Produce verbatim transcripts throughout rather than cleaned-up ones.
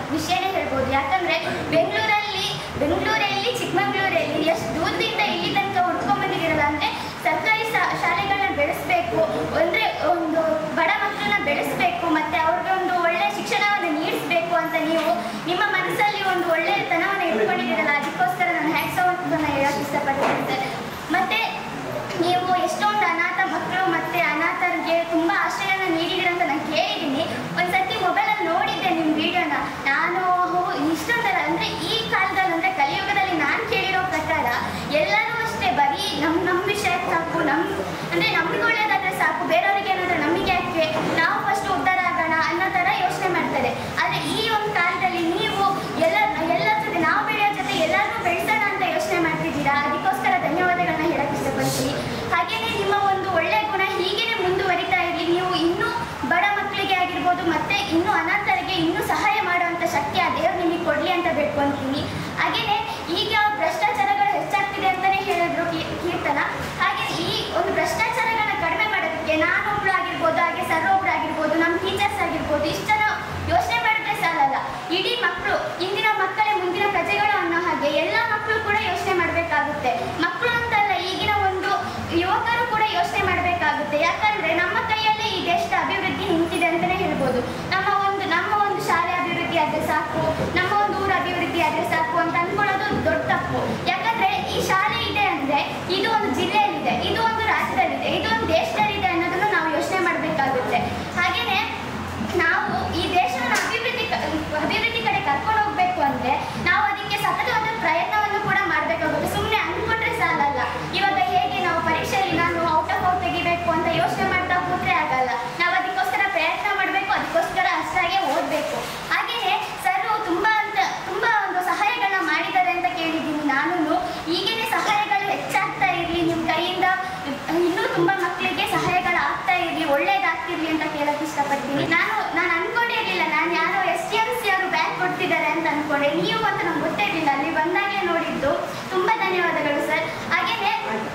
ವಿಷಯನೇ ಹೇಳ್ಬೋದು. ಯಾಕಂದರೆ ಬೆಂಗಳೂರಲ್ಲಿ ಬೆಂಗಳೂರಲ್ಲಿ ಚಿಕ್ಕಮಗಳೂರಲ್ಲಿ ಎಷ್ಟು ದೂರದಿಂದ ಇಲ್ಲಿ ತನಕ ಹುಡ್ಕೊಂಡ್ ಬಂದಿದ್ದೀರಲ್ಲ ಅಂದರೆ ಸರ್ಕಾರಿ ಶಾಲೆಗಳನ್ನ ಬೆಳೆಸಬೇಕು, ಅಂದರೆ ಒಂದು ಬಡ ಮಕ್ಕಳನ್ನ ಬೆಳೆಸಬೇಕು ಮತ್ತು ಅವ್ರಿಗೆ ಒಂದು ಒಳ್ಳೆಯ ಶಿಕ್ಷಣವನ್ನು ನೀಡಿಸಬೇಕು ಅಂತ ನೀವು ನಿಮ್ಮ ಮನಸ್ಸಲ್ಲಿ ಒಂದು ಒಳ್ಳೆಯತನವನ್ನು ಇಟ್ಕೊಂಡಿದ್ದೀರಲ್ಲ, ಅದಕ್ಕೋಸ್ಕರ ನಾನು ಹ್ಯಾಟ್ಸ್ ಆಫ್ ಅಂತ ಹೇಳೋಕ್ಕೆ ಇಷ್ಟಪಡ್ತೀನಿ ಸರ್. ಮತ್ತು ನೀವು ಎಷ್ಟೊಂದು ಅನಾಥ ಮಕ್ಕಳು ಮತ್ತು ಅನಾಥರಿಗೆ ತುಂಬ ಆಶ್ರಯನ ನೀಡಿದ್ದೀರ ಅಂತ ನಾನು ಕೇಳಿದ್ದೀನಿ. ಒಂದು ಸರ್ತಿ ಮೊಬೈಲಲ್ಲಿ ನೋಡಿದ್ದೆ ನಿಮ್ಮ ವಿಡಿಯೋನ. ನಾನು ಇಷ್ಟೊಂದಲ್ಲ ಅಂದರೆ ಈ ಕಾಲದಲ್ಲಿ ಅಂದರೆ ಕಲಿಯುಗದಲ್ಲಿ ನಾನು ಕೇಳಿರೋ ಪ್ರಕಾರ ಎಲ್ಲರೂ ಅಷ್ಟೇ ಬರೀ ನಮ್ಮ ನಮ್ಮ ವಿಷಯಕ್ಕೆ ಸಾಕು, ನಮ್ಮ ಅಂದರೆ ನಮ್ಗೆ ಒಳ್ಳೇದಾದರೆ ಸಾಕು, ಬೇರೆಯವ್ರಿಗೆ ಏನಾದರೂ ನಮಗೆ ಯಾಕೆ, ನಾವು ಫಸ್ಟ್ ಉದ್ಧಾರ ಆಗೋಣ ಅನ್ನೋ ಥರ ಯೋಚನೆ ಮಾಡ್ತಾರೆ. ಆದರೆ ಈ ಒಂದು ಕಾಲದಲ್ಲಿ ನೀವು ಎಲ್ಲ ಎಲ್ಲರ ಜೊತೆ ನಾವು ಬೆಳೆಯೋ ಜೊತೆ ಎಲ್ಲರೂ ಬೆಳೆಸೋಣ ಅಂತ ಯೋಚನೆ ಮಾಡ್ತಿದ್ದೀರಾ. ಅದಕ್ಕೋಸ್ಕರ ಧನ್ಯವಾದಗಳನ್ನ ಹೇಳಕ್ಕೆ ಇಷ್ಟಪಡ್ತೀನಿ. ಹಾಗೆಯೇ ನಿಮ್ಮ ಒಂದು ಒಳ್ಳೆಯ ಗುಣ ಹೀಗೇ ಮುಂದುವರಿತಾ ಇರಲಿ. ನೀವು ಇನ್ನೂ ಬಡ ಮಕ್ಕಳಿಗೆ ಆಗಿರ್ಬೋದು ಮತ್ತು ಇನ್ನೂ ಅನಾಥರಿಗೆ ಇನ್ನೂ ಸಹಾಯ ಮಾಡುವಂಥ ಶಕ್ತಿ ಆ ದೇವರು ನಿಮಗೆ ಕೊಡಲಿ ಅಂತ ಬೇಡ್ಕೊತೀನಿ. ಹಾಗೆಯೇ ಈಗ ಭ್ರಷ್ಟಾಚಾರಗಳು ಹೆಚ್ಚಾಗ್ತಿದೆ ಅಂತಲೇ ಹೇಳಿದ್ರು ಕೀರ್ತನ. ಹಾಗೆ ಈ ಒಂದು ಭ್ರಷ್ಟಾಚಾರಗಳನ್ನ ಕಡಿಮೆ ಮಾಡೋದಕ್ಕೆ ನಾನೊಬ್ಳು ಆಗಿರ್ಬೋದು, ಹಾಗೆ ಸರ್ ಒಬ್ರು ಆಗಿರ್ಬೋದು, ನಮ್ಮ ಟೀಚರ್ಸ್ ಆಗಿರ್ಬೋದು, ಇಷ್ಟು ಜನ ಯೋಚನೆ ಮಾಡಿದ್ರೆ ಸಾಲಲ್ಲ. ಇಡೀ ಮಕ್ಕಳು ಇಂದಿನ ಮಕ್ಕಳೇ ಮುಂದಿನ ಪ್ರಜೆಗಳು ಅನ್ನೋ ಹಾಗೆ ಎಲ್ಲ ಮಕ್ಕಳು ಕೂಡ ಯೋಚನೆ ಮಾಡಬೇಕಾಗುತ್ತೆ. ಮಕ್ಕಳು ಅಂತಲ್ಲ, ಈಗಿನ ಒಂದು ಯುವಕರು ಕೂಡ ಯೋಚನೆ ಮಾಡಬೇಕಾಗುತ್ತೆ. ಯಾಕಂದರೆ ನಮ್ಮ ಕೈಯಲ್ಲೇ ಈ ದೇಶದ ಅಭಿವೃದ್ಧಿ ನಿಂತಿದೆ ಅಂತಲೇ ಹೇಳ್ಬೋದು. ನಮ್ಮ ಒಂದು ನಮ್ಮ ಒಂದು ಶಾಲೆ ಅಭಿವೃದ್ಧಿ ಆದರೆ ಸಾಕು, ನಮ್ಮ ಒಂದು ಊರು ಅಭಿವೃದ್ಧಿ ಆದರೆ ಸಾಕು ಅಂತ ಅಂದ್ಕೊಳ್ಳೋದು ದೊಡ್ಡ ತಪ್ಪು. ಯಾಕಂದರೆ ಈ ಶಾಲೆ ಇದೆ ಅಂದರೆ ಇದು ಒಂದು ಜಿಲ್ಲೆಯಲ್ಲಿದೆ, ಇದು ಒಂದು ರಾಜ್ಯದಲ್ಲಿದೆ, ಇದು ಒಂದು ದೇಶದಲ್ಲಿದೆ ಅನ್ನೋದನ್ನು ನಾವು ಯೋಚನೆ ಮಾಡಬೇಕಾಗುತ್ತೆ. ಹಾಗೆಯೇ ನಾವು ಈ ದೇಶವನ್ನು ಅಭಿವೃದ್ಧಿ ಅಭಿವೃದ್ಧಿ ಕಡೆ ಕರ್ಕೊಂಡು ಹೋಗಬೇಕು ಅಂದರೆ ನಾವು ಅದಕ್ಕೆ ಸತತವಾದ ಪ್ರಯತ್ನವನ್ನು ಕೂಡ ಮಾಡಬೇಕಾಗುತ್ತೆ. ಸುಮ್ಮನೆ ಅಂದ್ಕೊಂಡ್ರೆ ಸಾಲಲ್ಲ. ಇವಾಗ ಹೇಗೆ ನಾವು ಪರೀಕ್ಷೆಯಲ್ಲಿ ನಾನು ಔಟ್ ಆಫ್ ಔಟ್ ತೆಗಿಬೇಕು ಅಂತ ಯೋಚನೆ ಮಾಡ್ತಾ ಕೂತ್ರೆ ಆಗಲ್ಲ. ನಾವು ಅದಕ್ಕೋಸ್ಕರ ಪ್ರಯತ್ನ ಮಾಡಬೇಕು, ಅದಕ್ಕೋಸ್ಕರ ಅಷ್ಟಾಗೆ ಓದಬೇಕು. ಹಾಗೆಯೇ ಸರ್ ತುಂಬ ಅಂತ ತುಂಬ ಒಂದು ಸಹಾಯಗಳನ್ನ ಮಾಡಿದ್ದಾರೆ ಅಂತ ಕೇಳಿದ್ದೀನಿ ನಾನು. ಈಗೇನೆ ಸಹಾಯಗಳು ಹೆಚ್ಚಾಗ್ತಾ ಇರಲಿ, ನಿಮ್ಮ ಕೈಯಿಂದ ಇನ್ನೂ ತುಂಬ ಮಕ್ಕಳಿಗೆ ಸಹಾಯಗಳು ಆಗ್ತಾ ಇರಲಿ, ಒಳ್ಳೇದಾಗ್ತಿರ್ಲಿ ಅಂತ ಕೇಳೋಕ್ಕೆ ಇಷ್ಟಪಡ್ತೀನಿ. ನಾನು ನಾನು ಅಂದ್ಕೊಂಡಿರಲಿಲ್ಲ, ನಾನು ಯಾರೋ ಎಸ್ ಟಿ ಎಮ್ ಸಿ ಅವರು ಬ್ಯಾಗ್ ಕೊಡ್ತಿದ್ದಾರೆ ಅಂತ ಅಂದ್ಕೊಂಡೆ. ನೀವು ಅಂತ ನಮ್ಗೆ ಗೊತ್ತೇ ಇರಲಿಲ್ಲ, ಅಲ್ಲಿ ಬಂದಾಗಲೇ ನೋಡಿದ್ದು. ತುಂಬ ಧನ್ಯವಾದಗಳು ಸರ್. ಹಾಗೆಯೇ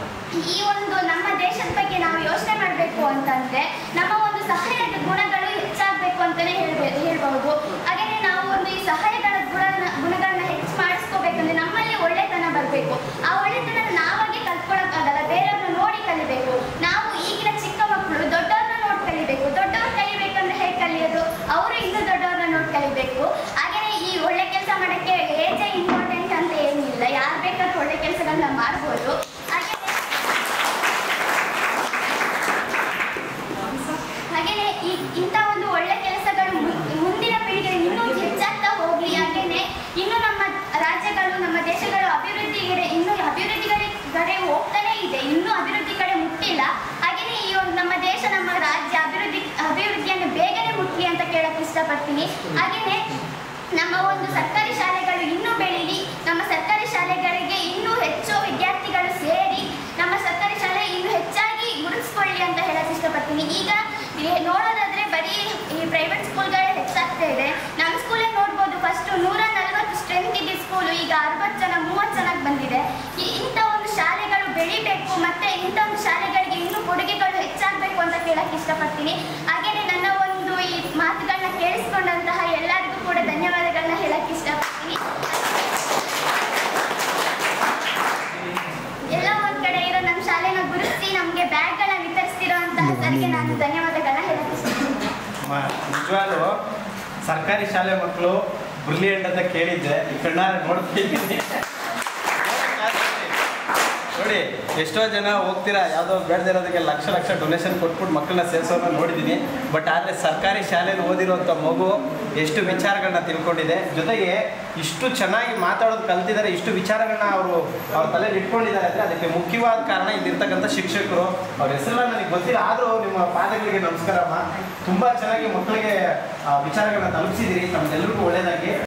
ಈ ಒಂದು ನಮ್ಮ ದೇಶದ ಬಗ್ಗೆ ನಾವು ಯೋಚನೆ ಮಾಡಬೇಕು ಅಂತಂದರೆ ನಮ್ಮ ಒಂದು ಸಹಾಯದ ಗುಣಗಳು ಹೆಚ್ಚಾಗಬೇಕು ಅಂತಲೇ ಹೇಳ್ಬೇ ಹೇಳ್ಬೋದು. ಹಾಗೆಯೇ ನಾವು ಒಂದು ಈ ಸಹಾಯಗಳ ಗುಣ ಗುಣಗಳನ್ನ ಹೆಚ್ಚು ಮಾಡಿಸ್ಕೋಬೇಕಂದ್ರೆ ನಮ್ಮಲ್ಲಿ ಒಳ್ಳೆತನ ಬರಬೇಕು. ಆ ಒಳ್ಳೆತನ ನಾವಾಗೆ ಕಲ್ತ್ಕೊಳ್ಳೋಕ್ಕಾಗಲ್ಲ, ಬೇರೆಯವ್ರನ್ನ ನೋಡಿ ಕಲಿಬೇಕು. ನಾವು ಈಗಿನ ಚಿಕ್ಕ ಮಕ್ಕಳು ದೊಡ್ಡವ್ರನ್ನ ನೋಡಿ ಕಲಿಬೇಕು. ದೊಡ್ಡವ್ರು ಕಲಿಬೇಕಂದ್ರೆ ಹೇಗೆ ಕಲಿಯೋದು, ಅವರು ಇನ್ನೂ ದೊಡ್ಡವ್ರನ್ನ ನೋಡಿ ಕಲಿಬೇಕು. ಹಾಗೆಯೇ ಈ ಒಳ್ಳೆ ಕೆಲಸ ಮಾಡೋಕ್ಕೆ ಏಜೇ ಇಂಪಾರ್ಟೆಂಟ್ ಅಂತ ಏನಿಲ್ಲ, ಯಾರು ಬೇಕಾದ್ರೂ ಒಳ್ಳೆ ಕೆಲಸಗಳನ್ನ ಮಾಡ್ಬೋದು. ಹಾಗೆಯೇ ಹಾಗೆಯೇ ಈ ಇಂಥ ಒಂದು ಒಳ್ಳೆ ಕೆಲಸಗಳು ಮುಂದಿನ ಪೀಳಿಗೆ ಇನ್ನೂ ಹೆಚ್ಚಾಗ್ತಾ ಹೋಗಲಿ. ಹಾಗೆಯೇ ಇನ್ನೂ ನಮ್ಮ ರಾಜ್ಯಗಳು ನಮ್ಮ ದೇಶಗಳು ಅಭಿವೃದ್ಧಿ ಇನ್ನೂ ಅಭಿವೃದ್ಧಿ ಕಡೆ ಹೋಗ್ತಾನೇ ಇದೆ, ಇನ್ನೂ ಅಭಿವೃದ್ಧಿ ಕಡೆ ಮುಟ್ಟಿಲ್ಲ. ಹಾಗೆಯೇ ಈ ಒಂದು ನಮ್ಮ ದೇಶ ನಮ್ಮ ರಾಜ್ಯ ಅಭಿವೃದ್ಧಿ ಅಭಿವೃದ್ಧಿಯನ್ನು ಬೇಗನೆ ಮುಟ್ಲಿ ಅಂತ ಕೇಳಕ್ಕೆ ಇಷ್ಟಪಡ್ತೀನಿ. ಹಾಗೆಯೇ ನಮ್ಮ ಒಂದು ಸರ್ಕಾರಿ ಶಾಲೆಗಳು ಇನ್ನೂ ಬೆಳೀಲಿ, ನಮ್ಮ ಸರ್ಕಾರಿ ಶಾಲೆಗಳಿಗೆ ಇನ್ನೂ ಹೆಚ್ಚು ವಿದ್ಯಾರ್ಥಿಗಳು ಸೇರಿ ನಮ್ಮ ಸರ್ಕಾರಿ ಶಾಲೆ ಇನ್ನೂ ಹೆಚ್ಚಾಗಿ ಗುರುತಿಸ್ಕೊಳ್ಳಿ ಅಂತ ಹೇಳಕ್ಕೆ ಇಷ್ಟಪಡ್ತೀನಿ. ಈಗ ನೋಡೋದಾದರೆ ಬರೀ ಈ ಪ್ರೈವೇಟ್ ಸ್ಕೂಲ್ಗಳೇ ಹೆಚ್ಚಾಗ್ತಾ ಇದೆ. ನಮ್ಮ ಸ್ಕೂಲೇ ನೋಡ್ಬೋದು, ಫಸ್ಟು ನೂರ ನಲವತ್ತು ಸ್ಟ್ರೆಂತ್ ಇದ್ದ ಸ್ಕೂಲು ಈಗ ಅರವತ್ತು ಜನ ಮೂವತ್ತು ಜನಕ್ಕೆ ಬಂದಿದೆ. ಈ ಇಂಥ ಒಂದು ಶಾಲೆಗಳು ಬೆಳಿಬೇಕು ಮತ್ತು ಇಂಥ ಒಂದು ಶಾಲೆಗಳಿಗೆ ಇನ್ನೂ ಕೊಡುಗೆಗಳು ಹೆಚ್ಚಾಗಬೇಕು ಅಂತ ಕೇಳಕ್ಕೆ ಇಷ್ಟಪಡ್ತೀನಿ. ಹಾಗೆಯೇ ನನ್ನ ಒಂದು ಈ ಮಾತುಗಳನ್ನ ಕೇಳಿಸ್ಕೊಂಡಂತಹ ಎಲ್ಲರಿಗೂ ಕೂಡ ಧನ್ಯವಾದಗಳನ್ನ ಹೇಳಕ್ಕೆ ಇಷ್ಟಪಡ್ತೀನಿ. ಎಲ್ಲ ಒಂದು ಕಡೆ ಇರೋ ನಮ್ಮ ಶಾಲೆನ ಗುರುತಿಸಿ ನಮಗೆ ಬ್ಯಾಗ್ಗಳನ್ನ ವಿತರಿಸ್ತಿರೋ ಅಂತಹ ಸರಿಗೆ ನಾನು ಧನ್ಯವಾದಗಳನ್ನ ಹೇಳಕ್ಕೆ ಇಷ್ಟಪಡ್ತೀನಿ. ನಿಜವಾಗ್ಲೂ ಸರ್ಕಾರಿ ಶಾಲೆ ಮಕ್ಕಳು ಬ್ರಿಲಿಯಂಟ್ ಅಂತ ಕೇಳಿದ್ದೆ, ಈ ಕಣ್ಣಾರೆ ನೋಡ್ತಿದ್ದೀನಿ. ನೋಡಿ ಎಷ್ಟೋ ಜನ ಹೋಗ್ತೀರಾ ಯಾವುದೋ ಬೇಡದಿರೋದಕ್ಕೆ ಲಕ್ಷ ಲಕ್ಷ ಡೊನೇಷನ್ ಕೊಟ್ಬಿಟ್ಟು ಮಕ್ಕಳನ್ನ ಸೇರಿಸೋನ್ನ ನೋಡಿದ್ದೀನಿ. ಬಟ್ ಆದರೆ ಸರ್ಕಾರಿ ಶಾಲೆಯಲ್ಲಿ ಓದಿರೋಂಥ ಮಗು ಎಷ್ಟು ವಿಚಾರಗಳನ್ನ ತಿಳ್ಕೊಂಡಿದೆ, ಜೊತೆಗೆ ಇಷ್ಟು ಚೆನ್ನಾಗಿ ಮಾತಾಡೋದು ಕಲ್ತಿದ್ದಾರೆ, ಇಷ್ಟು ವಿಚಾರಗಳನ್ನ ಅವರು ಅವ್ರ ತಲೆಯಲ್ಲಿ ಇಟ್ಕೊಂಡಿದ್ದಾರೆ ಅಂದರೆ ಅದಕ್ಕೆ ಮುಖ್ಯವಾದ ಕಾರಣ ಇಲ್ಲಿರ್ತಕ್ಕಂಥ ಶಿಕ್ಷಕರು. ಅವ್ರ ಹೆಸರನ್ನ ನನಗೆ ಗೊತ್ತಿಲ್ಲ, ಆದರೂ ನಿಮ್ಮ ಪಾದಗಳಿಗೆ ನಮಸ್ಕಾರಮ್ಮ. ತುಂಬ ಚೆನ್ನಾಗಿ ಮಕ್ಕಳಿಗೆ ವಿಚಾರಗಳನ್ನ ತಲುಪಿಸಿದ್ದೀರಿ. ನಮ್ಮೆಲ್ಲರಿಗೂ ಒಳ್ಳೆಯದಾಗಿ